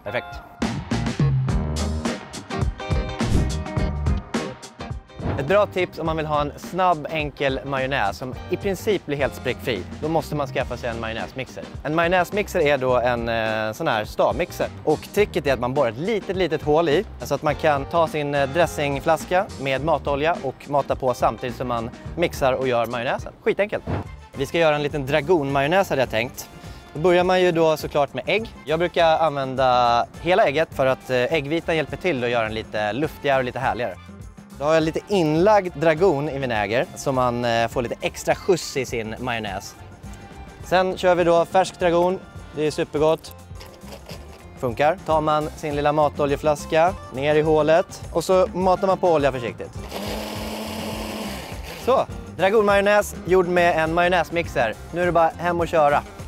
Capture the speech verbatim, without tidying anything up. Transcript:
Perfekt. Ett bra tips om man vill ha en snabb, enkel majonnäs som i princip blir helt sprickfri. Då måste man skaffa sig en majonnäsmixer. En majonnäsmixer är då en eh, sån här stavmixer. Och tricket är att man borrar ett litet, litet hål i. Så att man kan ta sin dressingflaska med matolja och mata på samtidigt som man mixar och gör majonnäsen. Skitenkelt. Vi ska göra en liten dragonmajonnäs hade jag tänkt. Då börjar man ju då såklart med ägg. Jag brukar använda hela ägget för att äggvitan hjälper till att göra den lite luftigare och lite härligare. Då har jag lite inlagd dragon i vinäger så man får lite extra skjuts i sin majonnäs. Sen kör vi då färsk dragon, det är supergott. Funkar. Tar man sin lilla matoljeflaska ner i hålet och så matar man på olja försiktigt. Så, dragonmajonnäs gjord med en majonnäsmixer. Nu är det bara hem och köra.